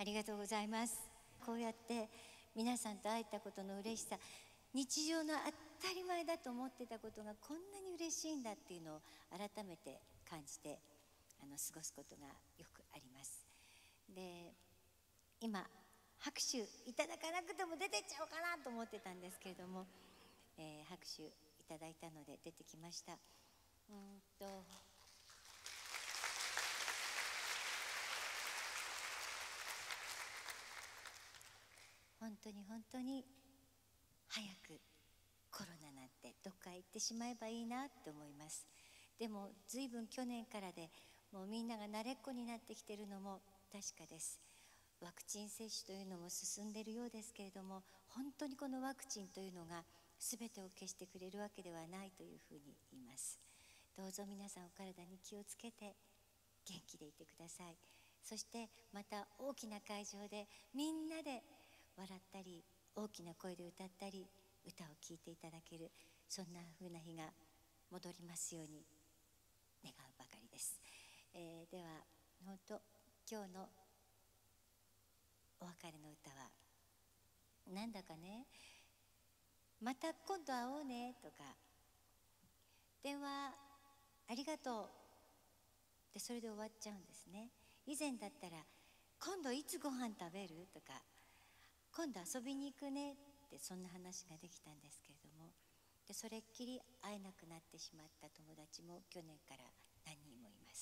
ありがとうございます。こうやって皆さんと会えたことの嬉しさ、日常の当たり前だと思ってたことがこんなに嬉しいんだっていうのを改めて感じて過ごすことがよくあります。で、今拍手いただかなくても出てっちゃおうかなと思ってたんですけれども、拍手いただいたので出てきました。本当に本当に早くコロナなんてどっか行ってしまえばいいなって思います。でも随分去年からでもうみんなが慣れっこになってきているのも確かです。ワクチン接種というのも進んでいるようですけれども、本当にこのワクチンというのが全てを消してくれるわけではないというふうに言います。どうぞ皆さんお体に気をつけて元気でいてください。そしてまた大きな会場でみんなで笑ったり大きな声で歌ったり歌を聴いていただける、そんな風な日が戻りますように願うばかりです。では本当今日のお別れの歌はなんだかね、また今度会おうねとか電話ありがとうでそれで終わっちゃうんですね。以前だったら今度いつご飯食べるとか今度遊びに行くねってそんな話ができたんですけれども、でそれっきり会えなくなってしまった友達も去年から何人もいます。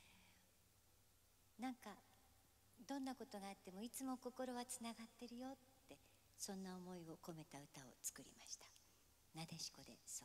なんかどんなことがあってもいつも心はつながってるよって、そんな思いを込めた歌を作りました。なでしこで候。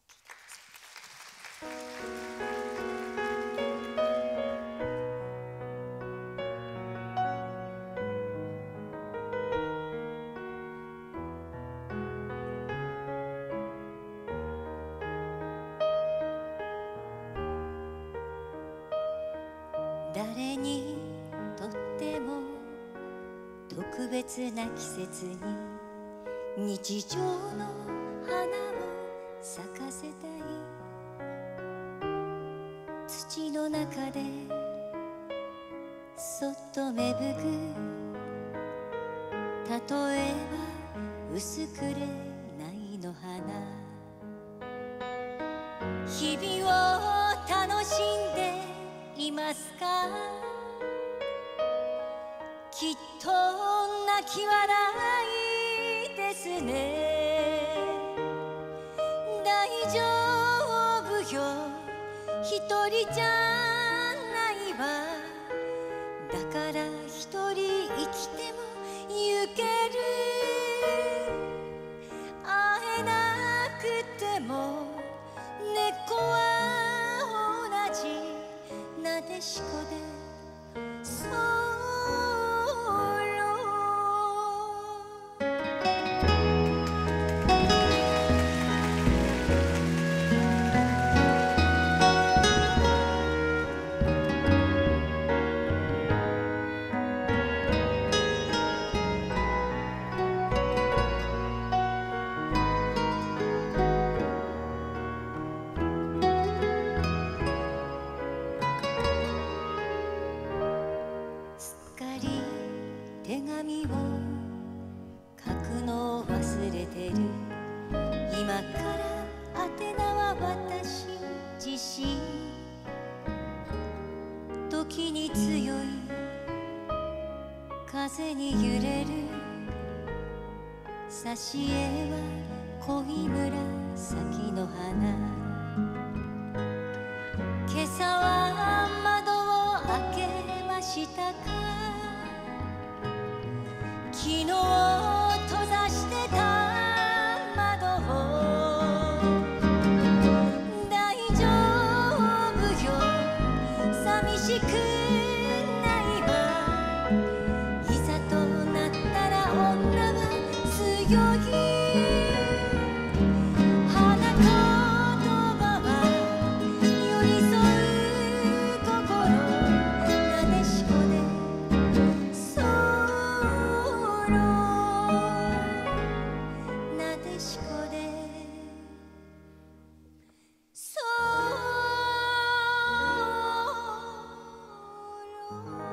誰にとっても特別な季節に日常の花を咲かせたい。土の中でそっと芽吹く、例えば薄くれないの花。日々を楽しんでいますか？きっと泣き笑いですね。大丈夫よ、一人じゃないわ。だから一人生きても行ける。会えなくても猫は同じなでしこで手紙を書くのを忘れてる。今から宛名は私自身。時に強い風に揺れる。挿絵は濃い紫の花。今朝は窓を開けましたか？昨日閉ざしてた窓を。大丈夫よ、寂しくないわ。いざとなったら女は強い。花言葉は寄り添う心。なでしこでそう